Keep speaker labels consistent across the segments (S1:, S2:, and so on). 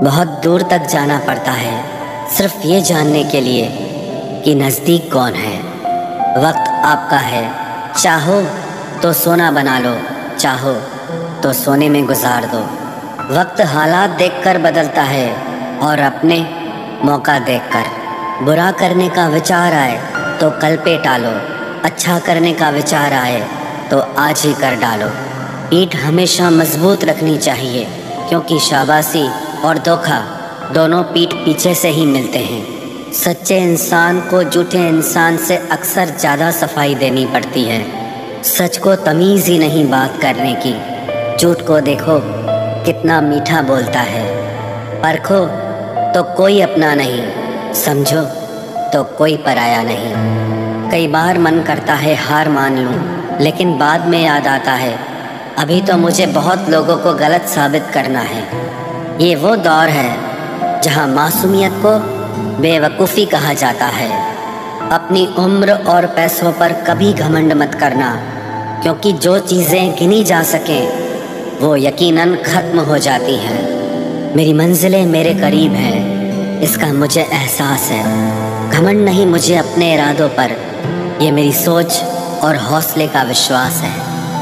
S1: बहुत दूर तक जाना पड़ता है सिर्फ ये जानने के लिए कि नज़दीक कौन है। वक्त आपका है, चाहो तो सोना बना लो, चाहो तो सोने में गुजार दो। वक्त हालात देखकर बदलता है और अपने मौका देखकर। बुरा करने का विचार आए तो कल पे टालो, अच्छा करने का विचार आए तो आज ही कर डालो। ईंट हमेशा मजबूत रखनी चाहिए क्योंकि शाबाशी और धोखा दोनों पीठ पीछे से ही मिलते हैं। सच्चे इंसान को झूठे इंसान से अक्सर ज़्यादा सफाई देनी पड़ती है। सच को तमीज़ ही नहीं बात करने की। झूठ को देखो कितना मीठा बोलता है। परखो तो कोई अपना नहीं, समझो तो कोई पराया नहीं। कई बार मन करता है हार मान लूं, लेकिन बाद में याद आता है अभी तो मुझे बहुत लोगों को गलत साबित करना है। ये वो दौर है जहां मासूमियत को बेवकूफ़ी कहा जाता है। अपनी उम्र और पैसों पर कभी घमंड मत करना, क्योंकि जो चीज़ें गिनी जा सकें वो यकीनन ख़त्म हो जाती हैं। मेरी मंजिलें मेरे करीब हैं, इसका मुझे एहसास है। घमंड नहीं मुझे अपने इरादों पर, ये मेरी सोच और हौसले का विश्वास है।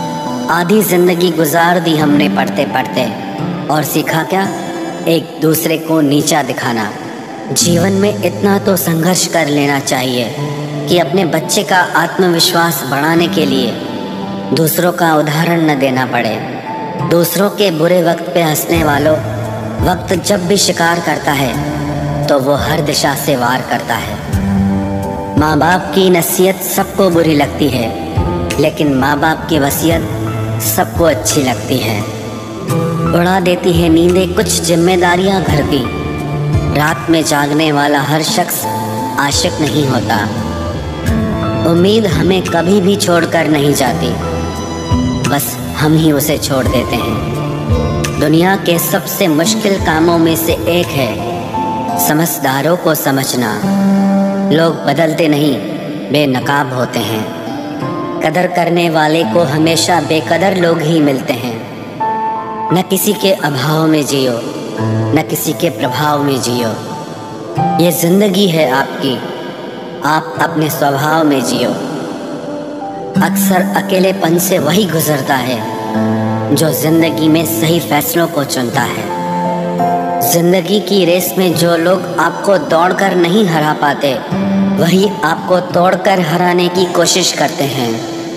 S1: आधी ज़िंदगी गुजार दी हमने पढ़ते पढ़ते, और सीखा क्या? एक दूसरे को नीचा दिखाना। जीवन में इतना तो संघर्ष कर लेना चाहिए कि अपने बच्चे का आत्मविश्वास बढ़ाने के लिए दूसरों का उदाहरण न देना पड़े। दूसरों के बुरे वक्त पे हंसने वालों, वक्त जब भी शिकार करता है तो वो हर दिशा से वार करता है। माँ बाप की नसीहत सबको बुरी लगती है, लेकिन माँ बाप की वसीयत सबको अच्छी लगती है। उड़ा देती है नींदें कुछ जिम्मेदारियां घर की। रात में जागने वाला हर शख्स आशिक नहीं होता। उम्मीद हमें कभी भी छोड़कर नहीं जाती, बस हम ही उसे छोड़ देते हैं। दुनिया के सबसे मुश्किल कामों में से एक है समझदारों को समझना। लोग बदलते नहीं, बेनकाब होते हैं। कदर करने वाले को हमेशा बेकदर लोग ही मिलते हैं। न किसी के अभाव में जियो, न किसी के प्रभाव में जियो। ये जिंदगी है आपकी, आप अपने स्वभाव में जियो। अक्सर अकेलेपन से वही गुजरता है जो जिंदगी में सही फैसलों को चुनता है। जिंदगी की रेस में जो लोग आपको दौड़कर नहीं हरा पाते, वही आपको तोड़कर हराने की कोशिश करते हैं।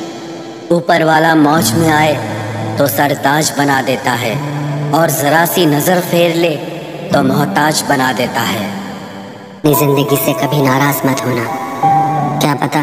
S1: ऊपर वाला मौज में आए तो सरताज बना देता है, और ज़रा सी नज़र फेर ले तो मोहताज बना देता है।
S2: अपनी ज़िंदगी से कभी नाराज़ मत होना। क्या पता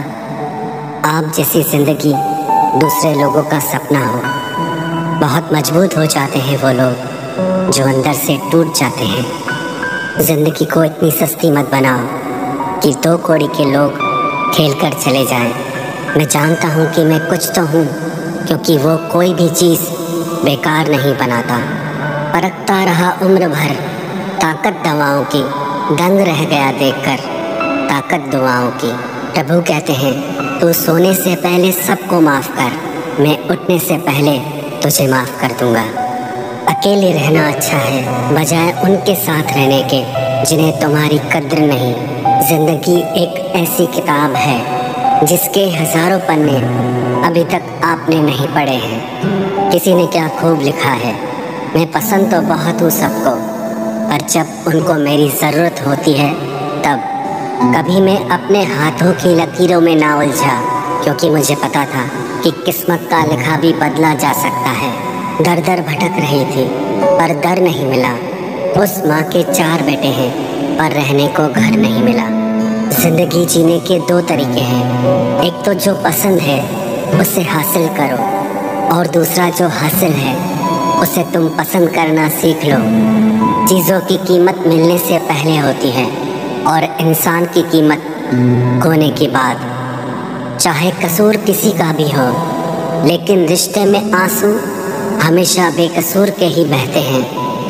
S2: आप जैसी ज़िंदगी दूसरे लोगों का सपना हो। बहुत मजबूत हो जाते हैं वो लोग जो अंदर से टूट जाते हैं। ज़िंदगी को इतनी सस्ती मत बनाओ कि दो कौड़ी के लोग खेल कर चले जाएं। मैं जानता हूँ कि मैं कुछ तो हूँ, क्योंकि वो कोई भी चीज़ बेकार नहीं बनाता। परखता रहा उम्र भर ताकत दवाओं की, दंग रह गया देखकर ताकत दुआओं की। प्रभु कहते हैं तू सोने से पहले सबको माफ़ कर, मैं उठने से पहले तुझे माफ़ कर दूँगा। अकेले रहना अच्छा है बजाय उनके साथ रहने के जिन्हें तुम्हारी कद्र नहीं। ज़िंदगी एक ऐसी किताब है जिसके हज़ारों पन्ने अभी तक आपने नहीं पढ़े हैं। किसी ने क्या खूब लिखा है, मैं पसंद तो बहुत हूँ सबको, पर जब उनको मेरी ज़रूरत होती है तब। कभी मैं अपने हाथों की लकीरों में ना उलझा, क्योंकि मुझे पता था कि किस्मत का लिखा भी बदला जा सकता है। दर दर भटक रही थी पर दर नहीं मिला। उस माँ के 4 बेटे हैं पर रहने को घर नहीं मिला। ज़िंदगी जीने के 2 तरीके हैं, एक तो जो पसंद है उसे हासिल करो, और दूसरा जो हासिल है उसे तुम पसंद करना सीख लो। चीज़ों की कीमत मिलने से पहले होती है और इंसान की कीमत खोने के बाद। चाहे कसूर किसी का भी हो, लेकिन रिश्ते में आंसू हमेशा बेकसूर के ही बहते हैं।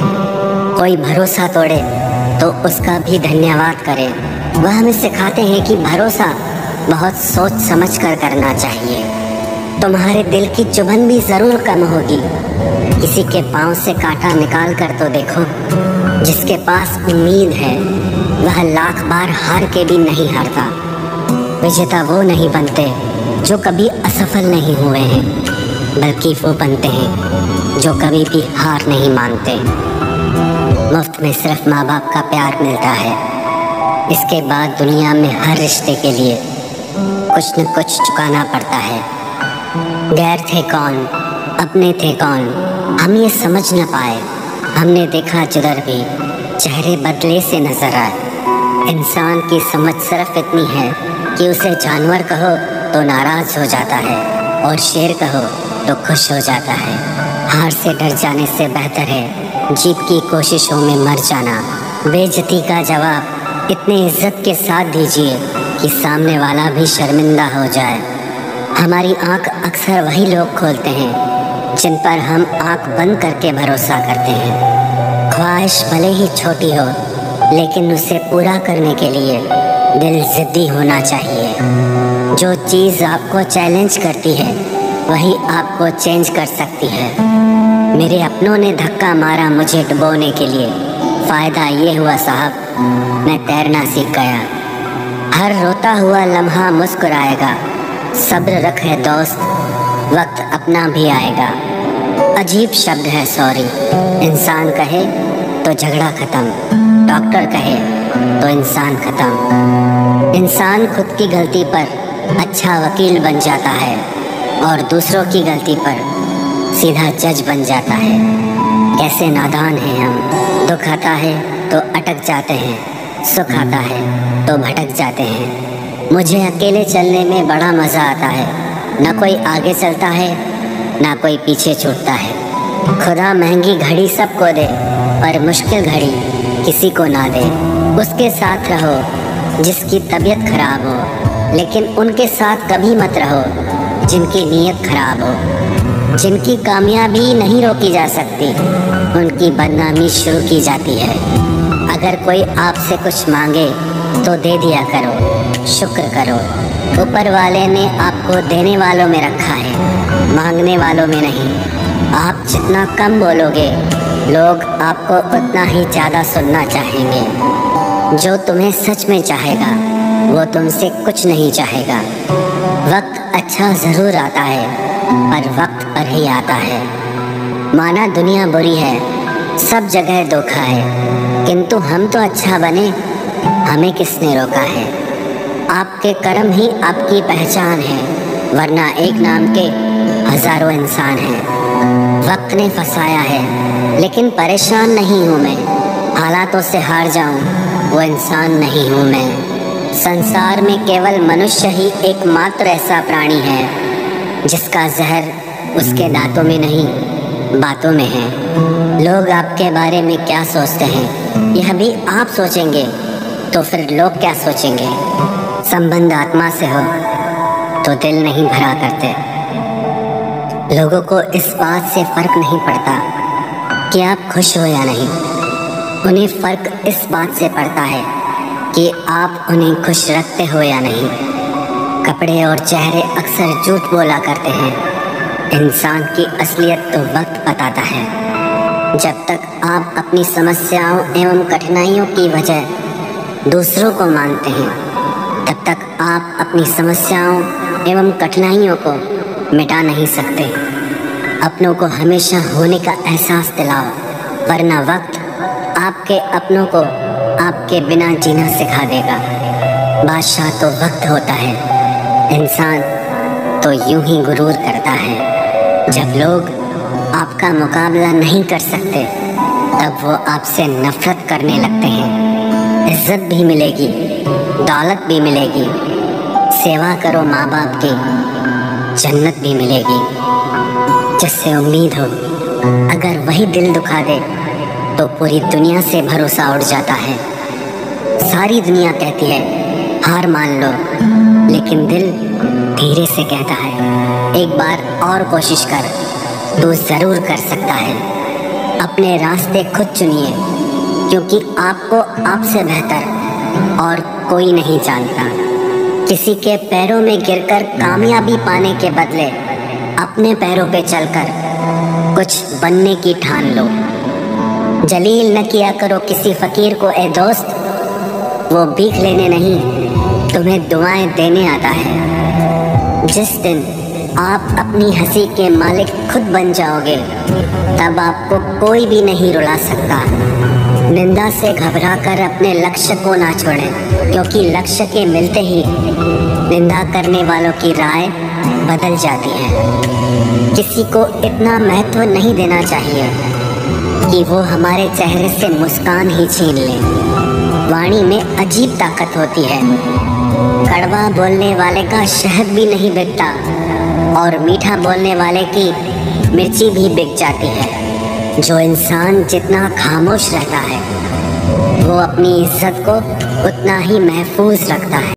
S2: कोई भरोसा तोड़े तो उसका भी धन्यवाद करें। वह हमें सिखाते हैं कि भरोसा बहुत सोच समझ कर करना चाहिए। तुम्हारे दिल की चुभन भी जरूर कम होगी। किसी के पांव से कांटा निकाल कर तो देखो। जिसके पास उम्मीद है वह लाख बार हार के भी नहीं हारता। विजेता वो नहीं बनते जो कभी असफल नहीं हुए हैं, बल्कि वो बनते हैं जो कभी भी हार नहीं मानते। मुफ्त में सिर्फ माँ बाप का प्यार मिलता है। इसके बाद दुनिया में हर रिश्ते के लिए कुछ न कुछ चुकाना पड़ता है। गैर थे कौन, अपने थे कौन, हम ये समझ न पाए। हमने देखा जिधर भी चेहरे बदले से नजर आए। इंसान की समझ सिर्फ इतनी है कि उसे जानवर कहो तो नाराज हो जाता है और शेर कहो तो खुश हो जाता है। हार से डर जाने से बेहतर है जीत की कोशिशों में मर जाना। बेइज्जती का जवाब इतनी इज्जत के साथ दीजिए कि सामने वाला भी शर्मिंदा हो जाए। हमारी आंख अक्सर वही लोग खोलते हैं जिन पर हम आंख बंद करके भरोसा करते हैं। ख्वाहिश भले ही छोटी हो, लेकिन उसे पूरा करने के लिए दिल जिद्दी होना चाहिए। जो चीज़ आपको चैलेंज करती है वही आपको चेंज कर सकती है। मेरे अपनों ने धक्का मारा मुझे डुबोने के लिए। फ़ायदा ये हुआ साहब, मैं तैरना सीख गया। हर रोता हुआ लम्हा मुस्कुराएगा। सब्र रखे दोस्त, वक्त अपना भी आएगा। अजीब शब्द है सॉरी। इंसान कहे तो झगड़ा खत्म, डॉक्टर कहे तो इंसान खत्म। इंसान खुद की गलती पर अच्छा वकील बन जाता है और दूसरों की गलती पर सीधा जज बन जाता है। कैसे नादान हैं हम। दुख आता है तो अटक जाते हैं, सुख आता है तो भटक जाते हैं। मुझे अकेले चलने में बड़ा मज़ा आता है। ना कोई आगे चलता है, ना कोई पीछे छूटता है। खुदा महंगी घड़ी सबको दे, पर मुश्किल घड़ी किसी को ना दे। उसके साथ रहो जिसकी तबीयत खराब हो, लेकिन उनके साथ कभी मत रहो जिनकी नीयत खराब हो। जिनकी कामयाबी नहीं रोकी जा सकती, उनकी बदनामी शुरू की जाती है। अगर कोई आपसे कुछ मांगे तो दे दिया करो, शुक्र करो। ऊपर वाले ने आपको देने वालों में रखा है, मांगने वालों में नहीं। आप जितना कम बोलोगे, लोग आपको उतना ही ज़्यादा सुनना चाहेंगे। जो तुम्हें सच में चाहेगा वो तुमसे कुछ नहीं चाहेगा। वक्त अच्छा ज़रूर आता है, पर वक्त पर ही आता है। माना दुनिया बुरी है, सब जगह धोखा है, किंतु हम तो अच्छा बने, हमें किसने रोका है। आपके कर्म ही आपकी पहचान है, वरना एक नाम के हजारों इंसान हैं। वक्त ने फंसाया है, लेकिन परेशान नहीं हूँ मैं। हालातों से हार जाऊँ वो इंसान नहीं हूँ मैं। संसार में केवल मनुष्य ही एकमात्र ऐसा प्राणी है जिसका जहर उसके दांतों में नहीं, बातों में है। लोग आपके बारे में क्या सोचते हैं यह भी आप सोचेंगे तो फिर लोग क्या सोचेंगे। संबंध आत्मा से हो तो दिल नहीं भरा करते। लोगों को इस बात से फर्क नहीं पड़ता कि आप खुश हो या नहीं, उन्हें फर्क इस बात से पड़ता है कि आप उन्हें खुश रखते हो या नहीं। कपड़े और चेहरे अक्सर झूठ बोला करते हैं, इंसान की असलियत तो वक्त बताता है। जब तक आप अपनी समस्याओं एवं कठिनाइयों की वजह दूसरों को मानते हैं, तब तक आप अपनी समस्याओं एवं कठिनाइयों को मिटा नहीं सकते। अपनों को हमेशा होने का एहसास दिलाओ, वरना वक्त आपके अपनों को आपके बिना जीना सिखा देगा। बादशाह तो वक्त होता है, इंसान तो यूं ही गुरूर करता है। जब लोग आपका मुकाबला नहीं कर सकते, तब वो आपसे नफरत करने लगते हैं। इज्जत भी मिलेगी, दौलत भी मिलेगी, सेवा करो माँ बाप की, जन्नत भी मिलेगी। जिससे उम्मीद हो, अगर वही दिल दुखा दे तो पूरी दुनिया से भरोसा उड़ जाता है। सारी दुनिया कहती है हार मान लो, लेकिन दिल धीरे से कहता है एक बार और कोशिश कर, तू जरूर कर सकता है। अपने रास्ते खुद चुनिए, क्योंकि आपको आपसे बेहतर और कोई नहीं जानता। किसी के पैरों में गिरकर कामयाबी पाने के बदले अपने पैरों पे चलकर कुछ बनने की ठान लो। जलील न किया करो किसी फकीर को ए दोस्त, वो भीख लेने नहीं तुम्हें दुआएं देने आता है। जिस दिन आप अपनी हंसी के मालिक खुद बन जाओगे, तब आपको कोई भी नहीं रुला सकता। निंदा से घबराकर अपने लक्ष्य को ना छोड़ें, क्योंकि लक्ष्य के मिलते ही निंदा करने वालों की राय बदल जाती है। किसी को इतना महत्व नहीं देना चाहिए कि वो हमारे चेहरे से मुस्कान ही छीन ले। वाणी में अजीब ताकत होती है। कड़वा बोलने वाले का शहद भी नहीं बिकता और मीठा बोलने वाले की मिर्ची भी बिक जाती है। जो इंसान जितना खामोश रहता है, वो अपनी इज्जत को उतना ही महफूज रखता है।